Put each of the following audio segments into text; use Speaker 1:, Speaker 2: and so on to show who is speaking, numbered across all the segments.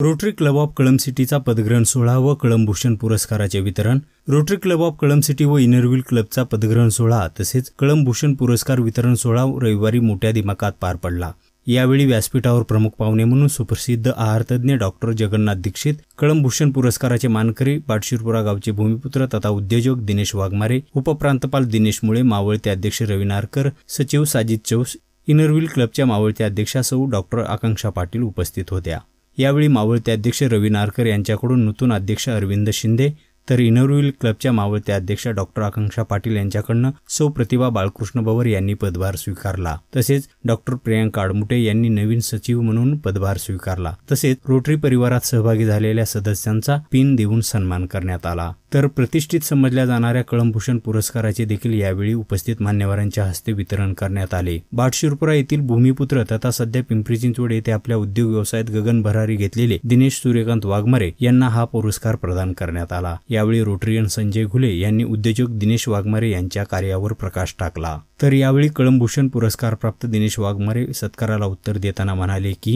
Speaker 1: Rotary Club of Kalamb सिटीचा पदग्रहण सोहळा व कळंबभूषण पुरस्काराचे वितरण। Rotary Club of Kalamb city व इनरव्हील क्लबचा पदग्रहण सोहळा तसेच कळंबभूषण पुरस्कार वितरण सोहळा रविवारी मोठ्या दिमाखात पार पडला। यावेळी व्यासपीठावर प्रमुख पाहुणे म्हणून सुप्रसिद्ध आहारतज्ञ डॉक्टर जगन्नाथ दीक्षित, कळंबभूषण पुरस्काराचे मानकरी बाटशिरपुरा गावचे भूमिपुत्र तथा उद्योजक दिनेश वाघमारे, उपप्रांतपाल दिनेश मुळे, मावळते अध्यक्ष रवी नारकर, सचिव साजिद चौस, इनरव्हील क्लबच्या मावळते अध्यक्षा सौ डॉक्टर आकांक्षा पाटील उपस्थित होत्या। यावेळी मावळते अध्यक्ष रवी नारकर यांच्याकडून नूतन अध्यक्ष अरविंद शिंदे तर इनरव्हील क्लबच्या मावळते अध्यक्षा डॉक्टर आकांक्षा पाटील यांच्याकडून सौ प्रतिभा बाळकृष्ण बवर यांनी पदभार स्वीकारला। तसेच डॉक्टर प्रियांका आडमुटे यांनी नवीन सचिव म्हणून पदभार स्वीकारला। तसेच रोटरी परिवारात सहभागी झालेल्या सदस्यांचा पिन देऊन सन्मान करण्यात आला। तर प्रतिष्ठित समजल्या जाणाऱ्या कळंबभूषण पुरस्काराचे देखील यावेळी उपस्थित मान्यवरांच्या हस्ते वितरण करण्यात आले। बाटशिरपुरा येथील भूमिपुत्र तथा सध्या पिंपरी चिंचवड येथे आपल्या उद्योग व्यवसायात गगन भरारी घेतलेले दिनेश सूर्यकांत वाघमारे यांना हा पुरस्कार प्रदान करण्यात आला। यावेळी रोटरीयन संजय घुले यांनी उद्योजक दिनेश वाघमारे यांच्या कार्यावर प्रकाश टाकला। तर यावेळी कळंबभूषण पुरस्कार प्राप्त दिनेश वाघमारे सत्काराला उत्तर देताना म्हणाले की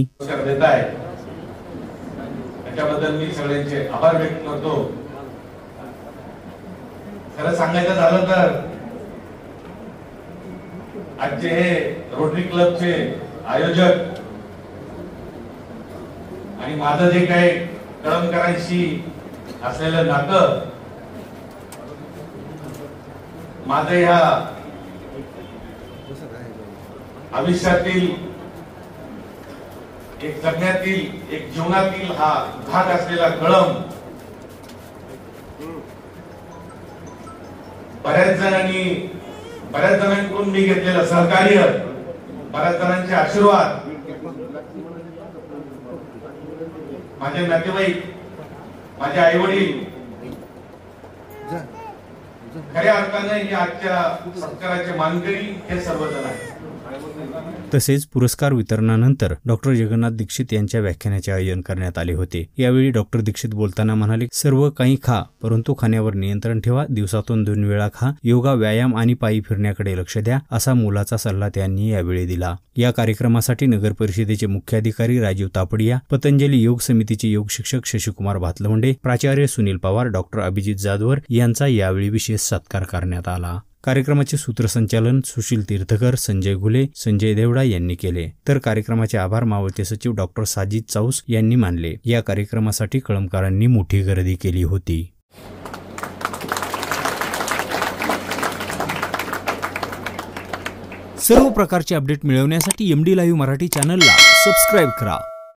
Speaker 2: त्याच्याबद्दल मी सगळ्यांचे आभार व्यक्त करतो। खरं सांगायचं झालं तर आजचे हे रोटरी क्लबचे आयोजक आणि माझं जे काही कळंबकरांशी असलेलं नातं, माझं ह्या आयुष्यातील एक जगण्यातील एक जीवनातील हा भाग असलेला कळंब बऱ्याच जणांकडून मी घेतलेलं सहकार्य, बऱ्याच जणांचे आशीर्वाद, माझे नातेवाईक, माझे आई वडील खऱ्या अर्थाने या आजच्या सत्काराचे मानकरी हे सर्वजण आहेत।
Speaker 1: तसेच पुरस्कार वितरणानंतर डॉक्टर जगन्नाथ दीक्षित यांच्या व्याख्यानाचे आयोजन करण्यात आले होते। यावेळी डॉक्टर दीक्षित बोलताना म्हणाले, सर्व काही खा परंतु खाण्यावर नियंत्रण ठेवा, दिवसातून 2 वेळा खा, योगा, व्यायाम आणि पायी फिरण्याकडे लक्ष द्या, असा मोलाचा सल्ला त्यांनी यावेळी दिला। या कार्यक्रमासाठी नगर परिषदेचे मुख्याधिकारी राजीव तापडिया, पतंजली योग समितीचे योग शिक्षक शशिकुमार भातलवंडे, प्राचार्य सुनील पवार, डॉक्टर अभिजित जाधवर यांचा यावेळी विशेष सत्कार करण्यात आला। कार्यक्रमाचे सूत्रसंचालन सुशील तीर्थकर, संजय घुले, संजय देवडा यांनी केले। तर कार्यक्रमाचे आभार मावळते सचिव डॉक्टर साजिद चौस यांनी मानले। या कार्यक्रमासाठी कळंबकरांनी मोठी गर्दी केली होती। सर्व प्रकारचे अपडेट मिळवण्यासाठी MD लाईव्ह मराठी चॅनलला सबस्क्राइब करा।